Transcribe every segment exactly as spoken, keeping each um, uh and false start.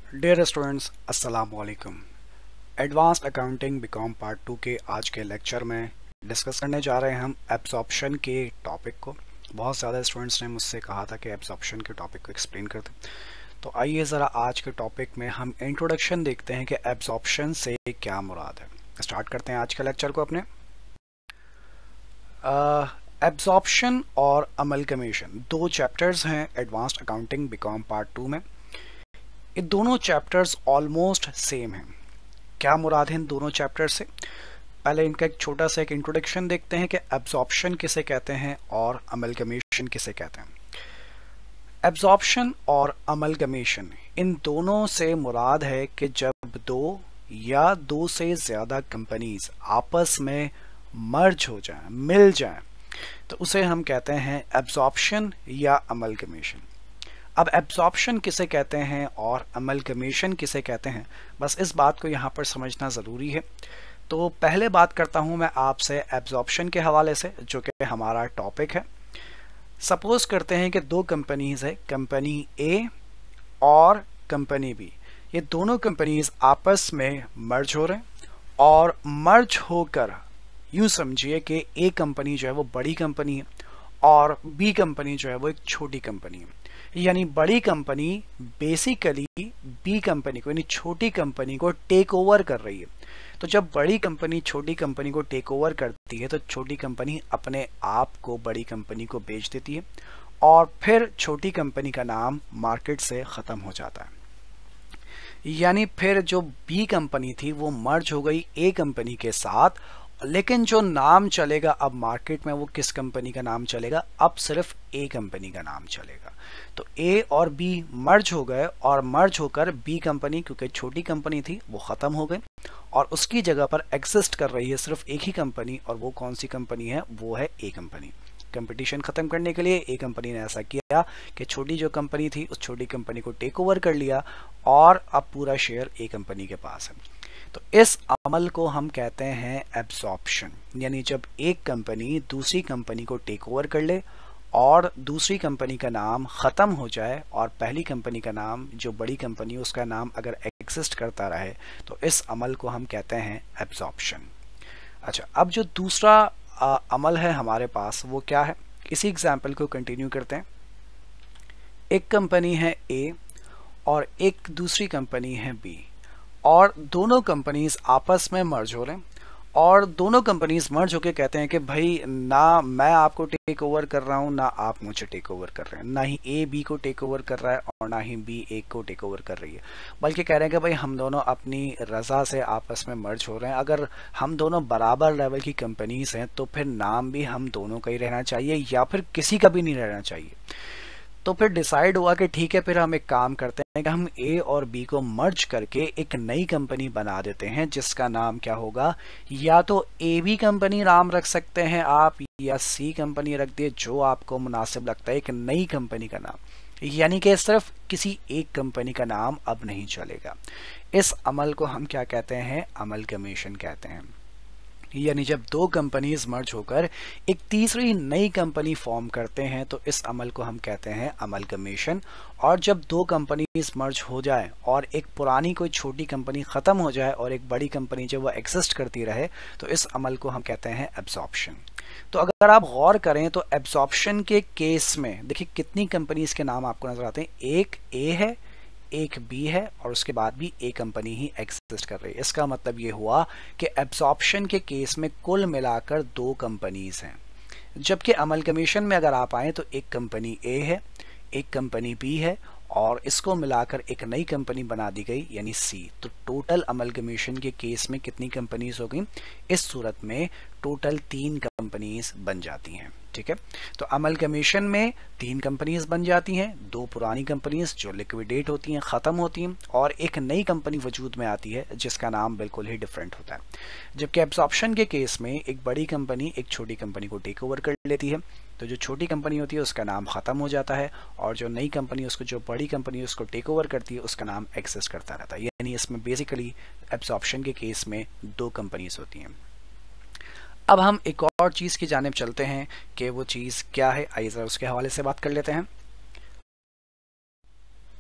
Dear students, अस्सलाम वालेकुम। Advanced accounting B Com part two के आज के लेक्चर में डिस्कस करने जा रहे हैं हम एब्जॉर्प्शन के टॉपिक को। बहुत ज़्यादा स्टूडेंट्स ने मुझसे कहा था कि एब्जॉर्प्शन के टॉपिक को एक्सप्लेन कर दें, तो आइए ज़रा आज के टॉपिक में हम इंट्रोडक्शन देखते हैं कि एब्जॉर्प्शन से क्या मुराद है। स्टार्ट करते हैं आज के लेक्चर को अपने। एब्जॉर्प्शन और अमलगमेशन दो चैप्टर्स हैं advanced accounting B Com part two में। ये दोनों चैप्टर्स ऑलमोस्ट सेम हैं। क्या मुराद है इन दोनों चैप्टर्स से? पहले इनका एक छोटा सा एक इंट्रोडक्शन देखते हैं कि एब्जॉर्प्शन किसे कहते हैं और अमलगमेशन किसे कहते हैं। एब्जॉर्प्शन और अमलगमेशन इन दोनों से मुराद है कि जब दो या दो से ज़्यादा कंपनीज आपस में मर्ज हो जाएं, मिल जाएं, तो उसे हम कहते हैं एब्जॉर्प्शन या अमलगमेशन। अब एब्जॉर्प्शन किसे कहते हैं और अमलगमेशन किसे कहते हैं, बस इस बात को यहाँ पर समझना ज़रूरी है। तो पहले बात करता हूँ मैं आपसे एब्जॉर्प्शन के हवाले से, जो कि हमारा टॉपिक है। सपोज करते हैं कि दो कंपनीज है, कंपनी ए और कंपनी बी। ये दोनों कंपनीज आपस में मर्ज हो रहे हैं और मर्ज होकर यूँ समझिए कि ए कंपनी जो है वो बड़ी कंपनी है और बी कंपनी जो है वो एक छोटी कंपनी है। यानी बड़ी कंपनी बेसिकली बी कंपनी को यानी छोटी कंपनी को टेक ओवर कर रही है। तो जब बड़ी कंपनी छोटी कंपनी को टेक ओवर करती है तो छोटी कंपनी अपने आप को बड़ी कंपनी को बेच देती है और फिर छोटी कंपनी का नाम मार्केट से ख़त्म हो जाता है। यानी फिर जो बी कंपनी थी वो मर्ज हो गई ए कंपनी के साथ, लेकिन जो नाम चलेगा अब मार्केट में वो किस कंपनी का नाम चलेगा? अब सिर्फ ए कंपनी का नाम चलेगा। तो ए और बी मर्ज हो गए और मर्ज होकर बी कंपनी, क्योंकि छोटी कंपनी थी, वो ख़त्म हो गई और उसकी जगह पर एग्जिस्ट कर रही है सिर्फ एक ही कंपनी, और वो कौन सी कंपनी है? वो है ए कंपनी। कंपटीशन ख़त्म करने के लिए ए कंपनी ने ऐसा किया कि छोटी जो कंपनी थी उस छोटी कंपनी को टेक ओवर कर लिया और अब पूरा शेयर ए कंपनी के पास है। तो इस अमल को हम कहते हैं एब्जॉर्प्शन। यानी जब एक कंपनी दूसरी कंपनी को टेक ओवर कर ले और दूसरी कंपनी का नाम ख़त्म हो जाए और पहली कंपनी का नाम, जो बड़ी कंपनी उसका नाम अगर एग्जिस्ट करता रहे, तो इस अमल को हम कहते हैं एब्जॉर्प्शन। अच्छा, अब जो दूसरा आ, अमल है हमारे पास वो क्या है? इसी एग्जाम्पल को कंटिन्यू करते हैं। एक कंपनी है ए और एक दूसरी कंपनी है बी और दोनों कंपनीज आपस में मर्ज हो रहे हैं और दोनों कंपनीज मर्ज होकर कहते हैं कि भाई ना मैं आपको टेक ओवर कर रहा हूँ, ना आप मुझे टेक ओवर कर रहे हैं। ना ही ए बी को टेक ओवर कर रहा है और ना ही बी ए को टेक ओवर कर रही है, बल्कि कह रहे हैं कि भाई हम दोनों अपनी रज़ा से आपस में मर्ज हो रहे हैं। अगर हम दोनों बराबर लेवल की कंपनीज हैं तो फिर नाम भी हम दोनों का ही रहना चाहिए या फिर किसी का भी नहीं रहना चाहिए। तो फिर डिसाइड हुआ कि ठीक है, फिर हम एक काम करते हैं कि हम ए और बी को मर्ज करके एक नई कंपनी बना देते हैं, जिसका नाम क्या होगा? या तो ए बी कंपनी नाम रख सकते हैं आप, या सी कंपनी रख दिए, जो आपको मुनासिब लगता है, एक नई कंपनी का नाम। यानी कि सिर्फ किसी एक कंपनी का नाम अब नहीं चलेगा। इस अमल को हम क्या कहते हैं? अमलगमेशन कहते हैं। यानी जब दो कंपनीज मर्ज होकर एक तीसरी नई कंपनी फॉर्म करते हैं तो इस अमल को हम कहते हैं अमलगमेशन। और जब दो कंपनीज मर्ज हो जाए और एक पुरानी कोई छोटी कंपनी ख़त्म हो जाए और एक बड़ी कंपनी जब वो एग्जिस्ट करती रहे, तो इस अमल को हम कहते हैं एब्जॉर्प्शन। तो अगर आप गौर करें तो एब्जॉर्प्शन के केस में देखिए कितनी कंपनीज के नाम आपको नजर आते हैं। एक ए है, एक बी है और उसके बाद भी ए कंपनी ही एग्जिस्ट कर रही है। इसका मतलब ये हुआ कि एब्जॉर्प्शन के केस में कुल मिलाकर दो कंपनीज हैं, जबकि अमलगमेशन में अगर आप आए तो एक कंपनी ए है, एक कंपनी बी है और इसको मिलाकर एक नई कंपनी बना दी गई यानी सी। तो टोटल अमलगमेशन के केस में कितनी कंपनीज हो गई? इस सूरत में टोटल तीन कंपनीज बन जाती हैं। ठीक है, तो अमलगमेशन में तीन कंपनीज बन जाती हैं, दो पुरानी कंपनीज जो लिक्विडेट होती हैं, ख़त्म होती हैं, और एक नई कंपनी वजूद में आती है जिसका नाम बिल्कुल ही डिफरेंट होता है। जबकि एब्जॉर्प्शन के केस में एक बड़ी कंपनी एक छोटी कंपनी को टेक ओवर कर लेती है, तो जो छोटी कंपनी होती है उसका नाम ख़त्म हो जाता है और जो नई कंपनी उसको जो बड़ी कंपनी उसको टेक ओवर करती है उसका नाम एग्जिस्ट करता रहता है। यानी इसमें बेसिकली एब्जॉर्प्शन के केस में दो कंपनीज होती हैं। अब हम एक और चीज़ की जानिब चलते हैं कि वो चीज़ क्या है। आइए ज़रा उसके हवाले से बात कर लेते हैं।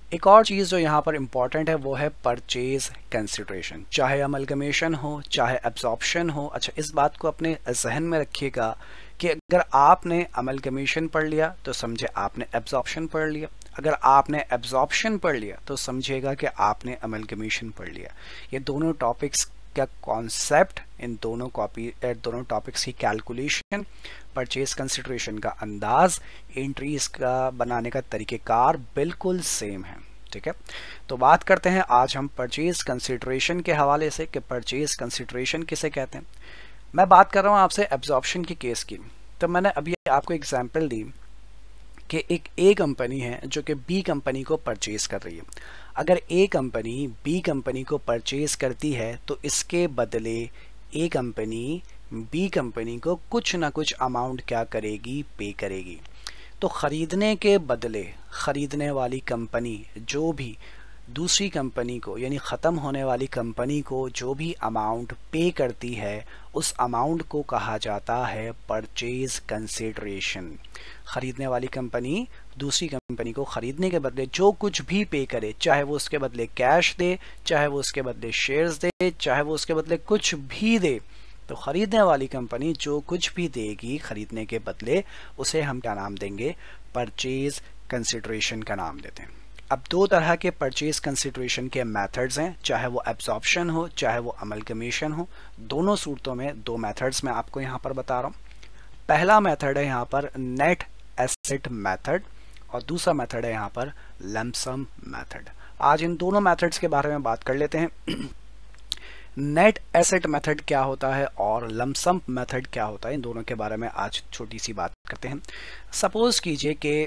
एक और चीज़ जो यहाँ पर इम्पॉर्टेंट है वो है परचेज कंसिडरेशन, चाहे अमलगमेशन हो चाहे एब्जॉर्प्शन हो। अच्छा, इस बात को अपने जहन में रखिएगा कि अगर आपने अमलगमेशन पढ़ लिया तो समझे आपने एब्जॉर्प्शन पढ़ लिया, अगर आपने एब्जॉर्प्शन पढ़ लिया तो समझिएगा कि आपने अमलगमेशन पढ़ लिया। ये दोनों टॉपिक्स का कॉन्सेप्ट, इन दोनों कॉपी दोनों टॉपिक्स की कैलकुलेशन, परचेज कंसिडरेशन का अंदाज, एंट्रीज का बनाने का तरीक़ेकार बिल्कुल सेम है। ठीक है, तो बात करते हैं आज हम परचेज कंसिडरेशन के हवाले से कि परचेज कंसिडरेशन किसे कहते हैं। मैं बात कर रहा हूँ आपसे एब्जॉर्प्शन की केस की। तो मैंने अभी आपको एग्जांपल दी कि एक ए कंपनी है जो कि बी कंपनी को परचेज कर रही है। अगर ए कंपनी बी कंपनी को परचेज करती है तो इसके बदले ए कंपनी बी कंपनी को कुछ ना कुछ अमाउंट क्या करेगी, पे करेगी। तो ख़रीदने के बदले ख़रीदने वाली कंपनी जो भी दूसरी कंपनी को, यानी ख़त्म होने वाली कंपनी को जो भी अमाउंट पे करती है, उस अमाउंट को कहा जाता है परचेज कंसिडरेशन। ख़रीदने वाली कंपनी दूसरी कंपनी को ख़रीदने के बदले जो कुछ भी पे करे, चाहे वो उसके बदले कैश दे, चाहे वो उसके बदले शेयर्स दे, चाहे वो उसके बदले कुछ भी दे, तो ख़रीदने वाली कंपनी जो कुछ भी देगी ख़रीदने के बदले, उसे हम क्या नाम देंगे, परचेज कंसिडरेशन का नाम देते हैं। अब दो तरह के परचेज कंसिडरेशन के मेथड्स हैं, चाहे वो एब्जॉर्प्शन हो चाहे वो अमलगमेशन हो। दोनों सूरतों में दो मेथड्स मैं आपको यहाँ पर बता रहा हूँ। पहला मेथड है यहाँ पर नेट एसेट मेथड और दूसरा मेथड है यहाँ पर लमसम मेथड। आज इन दोनों मेथड्स के बारे में बात कर लेते हैं। नेट एसेट मेथड क्या होता है और लमसम मेथड क्या होता है, इन दोनों के बारे में आज छोटी सी बात करते हैं। सपोज कीजिए कि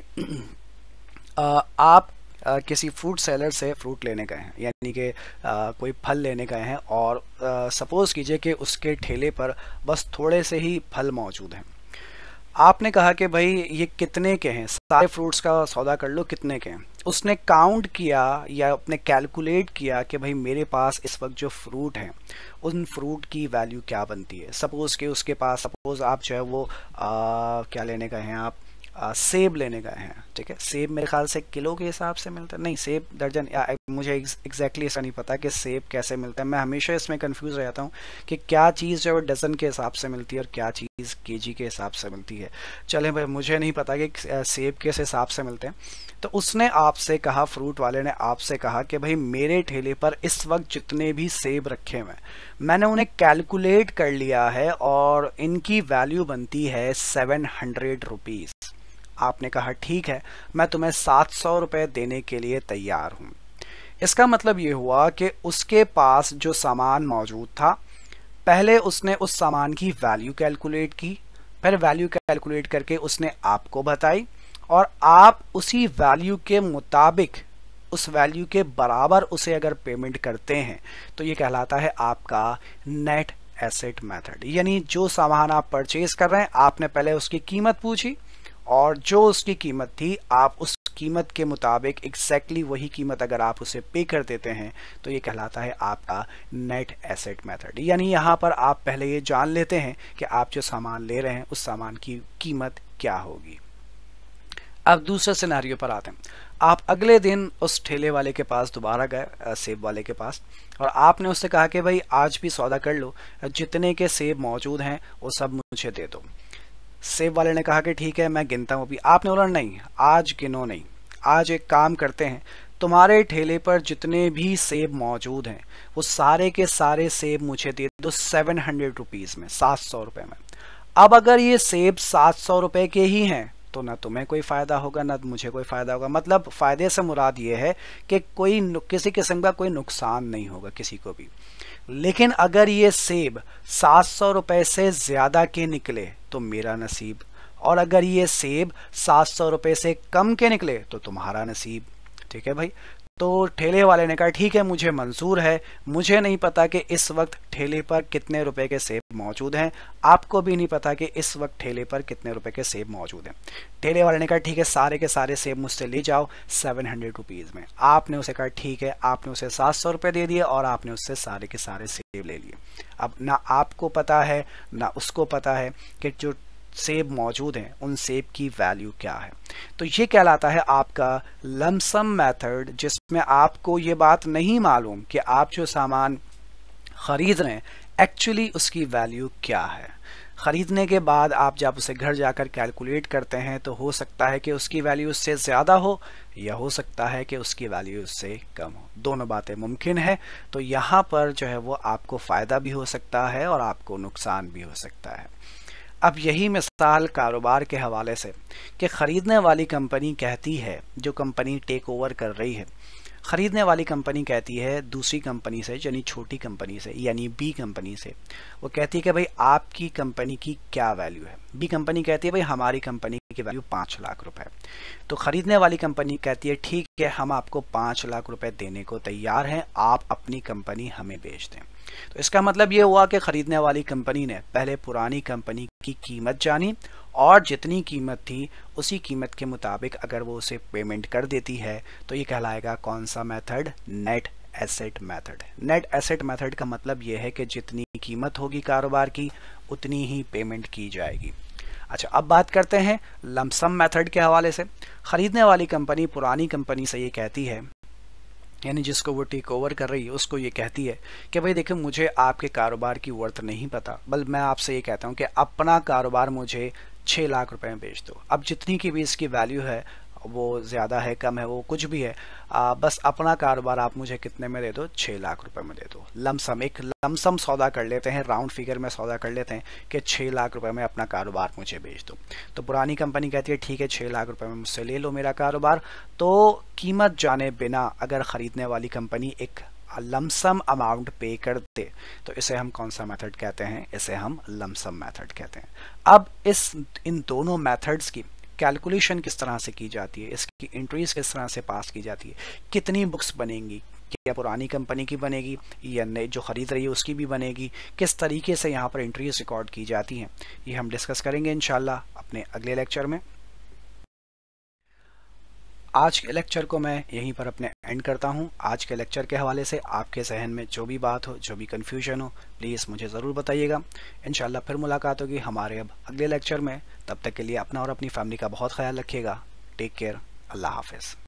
आप आ, किसी फ्रूट सेलर से फ्रूट लेने गए हैं, यानी कि कोई फल लेने गए हैं और सपोज कीजिए कि उसके ठेले पर बस थोड़े से ही फल मौजूद हैं। आपने कहा कि भाई ये कितने के हैं, सारे फ्रूट्स का सौदा कर लो, कितने के हैं। उसने काउंट किया या अपने कैलकुलेट किया कि भाई मेरे पास इस वक्त जो फ्रूट हैं उन फ्रूट की वैल्यू क्या बनती है। सपोज़ कि उसके पास, सपोज़ आप जो है वो आ, क्या लेने गए हैं, आप आ, सेब लेने गए हैं। ठीक है, सेब मेरे ख्याल से किलो के हिसाब से मिलता है, नहीं सेब दर्जन, या मुझे एग्जैक्टली ऐसा नहीं पता कि सेब कैसे मिलता है। मैं हमेशा इसमें कंफ्यूज रहता हूँ कि क्या चीज़ जो है डज़न के हिसाब से मिलती है और क्या चीज़ केजी के हिसाब से मिलती है। चले भाई, मुझे नहीं पता कि सेब किस हिसाब से मिलते हैं। तो उसने आपसे कहा, फ्रूट वाले ने आपसे कहा कि भाई मेरे ठेले पर इस वक्त जितने भी सेब रखे हुए हैं मैंने उन्हें कैलकुलेट कर लिया है और इनकी वैल्यू बनती है सेवन हंड्रेड रुपीज़। आपने कहा ठीक है, मैं तुम्हें सात सौ रुपये देने के लिए तैयार हूँ। इसका मतलब ये हुआ कि उसके पास जो सामान मौजूद था, पहले उसने उस सामान की वैल्यू कैलकुलेट की, फिर वैल्यू कैलकुलेट करके उसने आपको बताई और आप उसी वैल्यू के मुताबिक, उस वैल्यू के बराबर उसे अगर पेमेंट करते हैं तो ये कहलाता है आपका नेट एसेट मेथड। यानी जो सामान आप परचेज कर रहे हैं, आपने पहले उसकी कीमत पूछी और जो उसकी कीमत थी आप उस कीमत के मुताबिक एग्जैक्टली वही कीमत अगर आप उसे पे कर देते हैं तो ये कहलाता है आपका नेट एसेट मेथड। यानी यहाँ पर आप पहले ये जान लेते हैं कि आप जो सामान ले रहे हैं उस सामान की कीमत क्या होगी। अब दूसरे सिनेरियो पर आते हैं। आप अगले दिन उस ठेले वाले के पास दोबारा गए, सेब वाले के पास, और आपने उससे कहा कि भाई आज भी सौदा कर लो, जितने के सेब मौजूद हैं वो सब मुझे दे दो। सेब वाले ने कहा कि ठीक है मैं गिनता हूँ अभी। आपने बोला नहीं, आज गिनो नहीं, आज एक काम करते हैं, तुम्हारे ठेले पर जितने भी सेब मौजूद हैं वो सारे के सारे सेब मुझे दे दो सेवन हंड्रेड रुपीज़ में, सात सौ रुपये में। अब अगर ये सेब सात सौ रुपये के ही हैं तो ना तुम्हें कोई फ़ायदा होगा ना मुझे कोई फ़ायदा होगा। मतलब फ़ायदे से मुराद ये है कि कोई किसी किस्म का कोई नुकसान नहीं होगा किसी को भी। लेकिन अगर ये सेब सात सौ रुपये से ज़्यादा के निकले तो मेरा नसीब, और अगर ये सेब सात सौ रुपये से कम के निकले तो तुम्हारा नसीब। ठीक है भाई। तो ठेले वाले ने कहा ठीक है मुझे मंजूर है, मुझे नहीं पता कि इस वक्त ठेले पर कितने रुपए के सेब मौजूद हैं, आपको भी नहीं पता कि इस वक्त ठेले पर कितने रुपए के सेब मौजूद हैं। ठेले वाले ने कहा ठीक है सारे के सारे सेब मुझसे ले जाओ सेवन हंड्रेड रुपीज़ में। आपने उसे कहा ठीक है, आपने उसे सात सौ रुपये दे दिए और आपने उससे सारे के सारे सेब ले लिए। अब ना आपको पता है ना उसको पता है कि जो सेब मौजूद हैं उन सेब की वैल्यू क्या है। तो ये कहलाता है आपका लमसम मेथड, जिसमें आपको ये बात नहीं मालूम कि आप जो सामान ख़रीद रहे हैं एक्चुअली उसकी वैल्यू क्या है। ख़रीदने के बाद आप जब उसे घर जाकर कैलकुलेट करते हैं तो हो सकता है कि उसकी वैल्यू उससे ज़्यादा हो या हो सकता है कि उसकी वैल्यू उससे कम हो, दोनों बातें मुमकिन है। तो यहाँ पर जो है वो आपको फ़ायदा भी हो सकता है और आपको नुकसान भी हो सकता है। अब यही मिसाल कारोबार के हवाले से कि ख़रीदने वाली कंपनी कहती है, जो कंपनी टेक ओवर कर रही है, ख़रीदने वाली कंपनी कहती है दूसरी कंपनी से, यानी छोटी कंपनी से, यानी बी कंपनी से, वो कहती है कि भाई आपकी कंपनी की क्या वैल्यू है। बी कंपनी कहती है भाई हमारी कंपनी की वैल्यू पाँच लाख रुपए। तो ख़रीदने वाली कंपनी कहती है ठीक है, हम आपको पाँच लाख रुपए देने को तैयार हैं, आप अपनी कंपनी हमें बेच दें। तो इसका मतलब ये हुआ कि ख़रीदने वाली कंपनी ने पहले पुरानी कंपनी की कीमत जानी और जितनी कीमत थी उसी कीमत के मुताबिक अगर वो उसे पेमेंट कर देती है तो ये कहलाएगा कौन सा method, net asset method. Net asset method का मतलब ये है कि जितनी कीमत होगी कारोबार की उतनी ही पेमेंट की जाएगी। अच्छा, अब बात करते हैं लमसम मेथड के हवाले से। ख़रीदने वाली कंपनी पुरानी कंपनी से ये कहती है, यानी जिसको वो टेक ओवर कर रही है उसको ये कहती है कि भाई देखो मुझे आपके कारोबार की वर्थ नहीं पता, बल मैं आपसे ये कहता हूँ कि अपना कारोबार मुझे छः लाख रुपए में बेच दो। अब जितनी की भी इसकी वैल्यू है, वो ज़्यादा है कम है वो कुछ भी है, आ, बस अपना कारोबार आप मुझे कितने में दे दो, छः लाख रुपए में दे दो। लमसम, एक लमसम सौदा कर लेते हैं, राउंड फिगर में सौदा कर लेते हैं कि छः लाख रुपए में अपना कारोबार मुझे बेच दो। तो पुरानी कंपनी कहती है ठीक है, छः लाख रुपए में मुझसे ले लो मेरा कारोबार। तो कीमत जाने बिना अगर ख़रीदने वाली कंपनी एक लमसम अमाउंट पे कर दे तो इसे हम कौन सा मेथड कहते हैं, इसे हम लमसम मेथड कहते हैं। अब इस इन दोनों मेथड्स की कैलकुलेशन किस तरह से की जाती है, इसकी एंट्रीज किस तरह से पास की जाती है, कितनी बुक्स बनेंगी, क्या पुरानी कंपनी की बनेगी या नई जो ख़रीद रही है उसकी भी बनेगी, किस तरीके से यहाँ पर एंट्रीज रिकॉर्ड की जाती हैं, ये हम डिस्कस करेंगे इंशाल्लाह अपने अगले लेक्चर में। आज के लेक्चर को मैं यहीं पर अपने एंड करता हूँ। आज के लेक्चर के हवाले से आपके जहन में जो भी बात हो, जो भी कन्फ्यूजन हो, प्लीज़ मुझे ज़रूर बताइएगा। इंशाल्लाह फिर मुलाकात होगी हमारे अब अगले लेक्चर में। तब तक के लिए अपना और अपनी फैमिली का बहुत ख्याल रखिएगा। टेक केयर, अल्लाह हाफ़िज़।